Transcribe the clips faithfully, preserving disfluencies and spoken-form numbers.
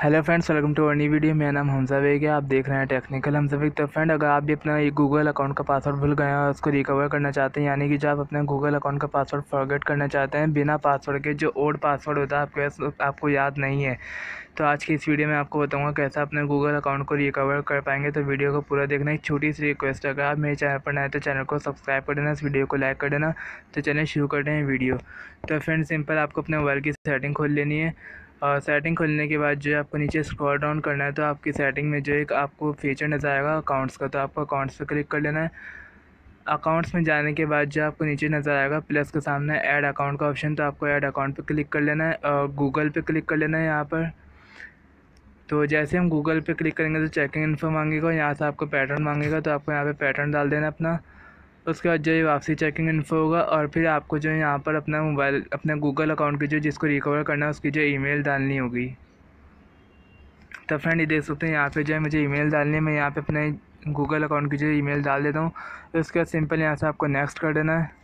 Hello friends, welcome to our new video. मेरा नाम हमजा बेग है। आप देख रहे हैं टेक्निकल हमजा बेग। तो फ्रेंड, अगर आप भी अपना ये गूगल अकाउंट का पासवर्ड भूल गए हैं और उसको रिकवर करना चाहते हैं, यानी कि जो आप अपने गूगल अकाउंट का पासवर्ड फॉरगेट करना चाहते हैं बिना पासवर्ड के, जो ओल्ड पासवर्ड होता है आपको आपको याद नहीं है, तो आज की इस वीडियो में आपको बताऊंगा कैसे अपने गूगल अकाउंट को रिकवर कर पाएंगे। तो वीडियो को पूरा देखना। एक छोटी सी रिक्वेस्ट है, अगर आप मेरे चैनल पर नए तो चैनल को सब्सक्राइब कर देना, इस वीडियो को लाइक कर देना। तो चलिए शुरू करते हैं वीडियो। तो फ्रेंड, सिंपल आपको अपने मोबाइल की सेटिंग खोल लेनी है और सेटिंग खोलने के बाद जो है आपको नीचे स्क्रॉल डाउन करना है। तो आपकी सेटिंग में जो एक आपको फीचर नज़र आएगा अकाउंट्स का, तो आपको अकाउंट्स पे क्लिक कर लेना है। अकाउंट्स में जाने के बाद जो आपको नीचे नज़र आएगा प्लस के सामने ऐड अकाउंट का ऑप्शन, तो आपको ऐड अकाउंट पे क्लिक कर लेना है और गूगल पे क्लिक कर लेना है यहाँ पर। तो जैसे हम गूगल पे क्लिक करेंगे तो चेकिंग इन्फो मांगेगा, यहाँ से आपको पैटर्न मांगेगा, तो आपको यहाँ पे पैटर्न डाल देना अपना। उसके बाद जो है वापसी चेकिंग इन्फो होगा और फिर आपको जो है यहाँ पर अपना मोबाइल अपने गूगल अकाउंट की जो जिसको रिकवर करना है उसकी जो ईमेल डालनी होगी। तो फ्रेंड, ये देख सकते हैं यहाँ पे जो है मुझे ईमेल डालनी है। मैं यहाँ पे अपने गूगल अकाउंट की जो ईमेल डाल देता हूँ। तो उसके बाद सिंपल यहाँ से आपको नेक्स्ट कर देना है।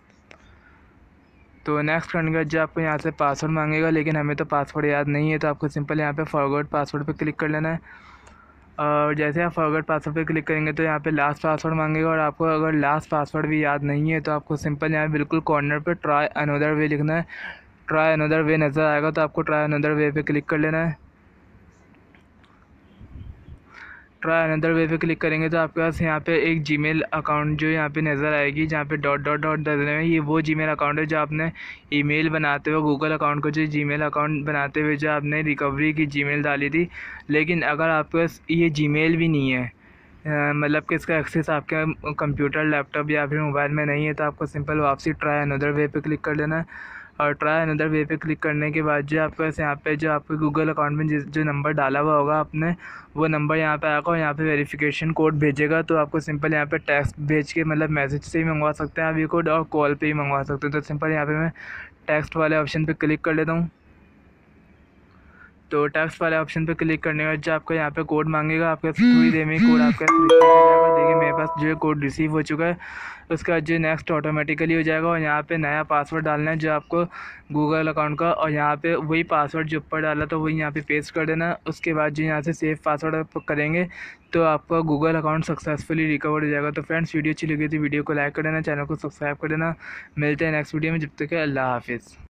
तो नेक्स्ट करने के बाद जो आपको यहाँ से पासवर्ड मांगेगा, लेकिन हमें तो पासवर्ड याद नहीं है, तो आपको सिंपल यहाँ पे फॉरगॉट पासवर्ड पे क्लिक कर लेना है। और जैसे आप फॉरगॉट पासवर्ड पे क्लिक करेंगे तो यहाँ पे लास्ट पासवर्ड मांगेगा, और आपको अगर लास्ट पासवर्ड भी याद नहीं है तो आपको सिंपल यहाँ बिल्कुल कॉर्नर पे ट्राई अनदर वे लिखना है। ट्राई अनदर वे नज़र आएगा तो आपको ट्राई अनदर वे पे क्लिक कर लेना है। ट्राई अनदर वे पे क्लिक करेंगे तो आपके पास यहाँ पे एक जीमेल अकाउंट जो यहाँ पे नज़र आएगी, जहाँ पे डॉट डॉट डॉट नजर है। ये वो जीमेल अकाउंट है जो आपने ईमेल बनाते हुए गूगल अकाउंट को जो जीमेल अकाउंट बनाते हुए जो आपने रिकवरी की जीमेल डाली थी। लेकिन अगर आपके पास ये जीमेल भी नहीं है, मतलब कि इसका एक्सेस आपके कंप्यूटर, लैपटॉप या फिर मोबाइल में नहीं है, तो आपको सिंपल वापसी ट्राई अनदर वे पे क्लिक कर लेना है। और ट्राई अनदर वे पे क्लिक करने के बाद जो आपके पास यहाँ पे जो आपके गूगल अकाउंट में जिस जो नंबर डाला हुआ होगा आपने, वो नंबर यहाँ पे आएगा और यहाँ पे वेरिफिकेशन कोड भेजेगा। तो आपको सिंपल यहाँ पे टेक्स्ट भेज के, मतलब मैसेज से ही मंगवा सकते हैं आप ये कोड, और कॉल पे ही मंगवा सकते हैं। तो सिंपल यहाँ पे मैं टेक्स्ट वाले ऑप्शन पे क्लिक कर लेता हूँ। तो टेक्स्ट वाले ऑप्शन पे क्लिक करने के बाद जो आपको यहाँ पे कोड मांगेगा, आपके थोड़ी देर में कोड आपका रिसीव हो जाएगा। देखिए मेरे पास जो है कोड रिसीव हो चुका है। उसका जो नेक्स्ट ऑटोमेटिकली हो जाएगा और यहाँ पे नया पासवर्ड डालना है जो आपको गूगल अकाउंट का, और यहाँ पे वही पासवर्ड जो ऊपर डाला था वही यहाँ पे पेस्ट कर देना। उसके बाद जो यहाँ से सेव पासवर्ड आप करेंगे तो आपका गूगल अकाउंट सक्सेसफुली रिकवर हो जाएगा। तो फ्रेंड्स, वीडियो अच्छी लगी थी वीडियो को लाइक कर देना, चैनल को सब्सक्राइब कर देना। मिलते हैं नेक्स्ट वीडियो में, जब तक के अल्लाह हाफिज़।